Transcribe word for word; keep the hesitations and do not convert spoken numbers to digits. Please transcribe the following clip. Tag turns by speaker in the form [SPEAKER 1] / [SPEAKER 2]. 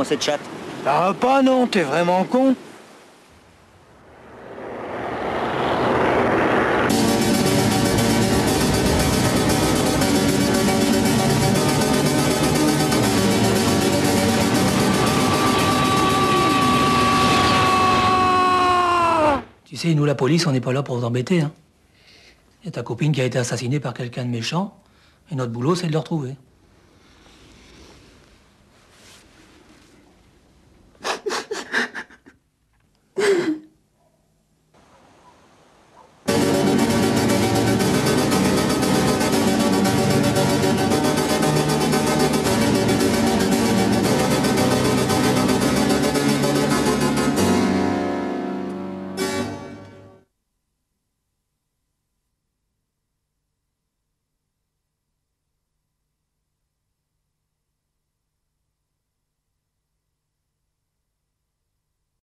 [SPEAKER 1] moi cette chatte.
[SPEAKER 2] Ça va pas, non? T'es vraiment con?
[SPEAKER 3] Tu sais, nous, la police, on n'est pas là pour vous embêter, hein. Il y a ta copine qui a été assassinée par quelqu'un de méchant, et notre boulot, c'est de le retrouver.